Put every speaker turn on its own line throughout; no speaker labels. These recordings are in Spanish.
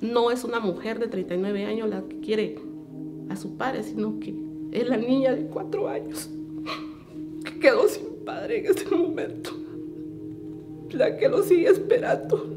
no es una mujer de 39 años la que quiere a su padre, sino que es la niña de 4 años que quedó sin padre en este momento, la que lo sigue esperando.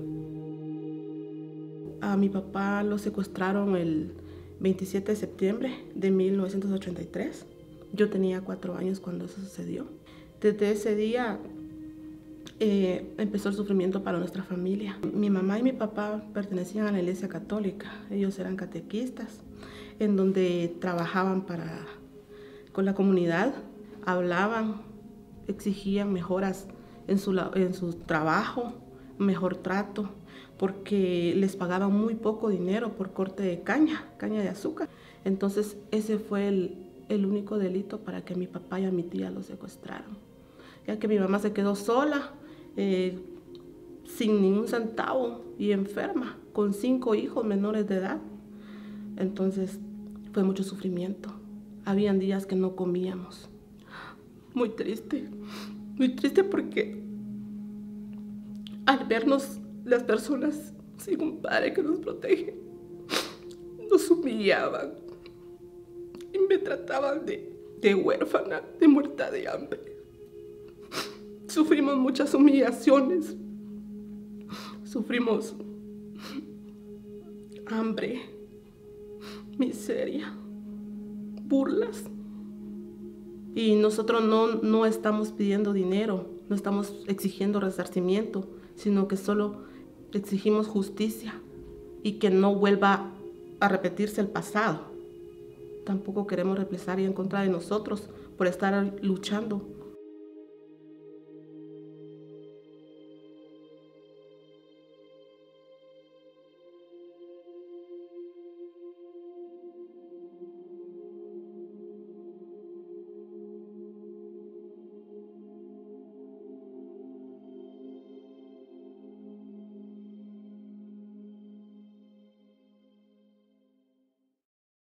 A mi papá lo secuestraron el 27 de septiembre de 1983. Yo tenía 4 años cuando eso sucedió. Desde ese día empezó el sufrimiento para nuestra familia. Mi mamá y mi papá pertenecían a la Iglesia Católica. Ellos eran catequistas, en donde trabajaban con la comunidad, hablaban, exigían mejoras en su trabajo, mejor trato, porque les pagaban muy poco dinero por corte de caña de azúcar. Entonces ese fue el único delito para que mi papá y a mi tía lo secuestraran, ya que mi mamá se quedó sola, sin ningún centavo y enferma, con 5 hijos menores de edad. Entonces fue mucho sufrimiento. Habían días que no comíamos. Muy triste porque al vernos las personas sin un padre que nos protege, nos humillaban y me trataban de huérfana, de muerta de hambre. Sufrimos muchas humillaciones, sufrimos hambre, miseria, burlas. Y nosotros no estamos pidiendo dinero, no estamos exigiendo resarcimiento, sino que solo exigimos justicia y que no vuelva a repetirse el pasado. Tampoco queremos represalia en contra de nosotros por estar luchando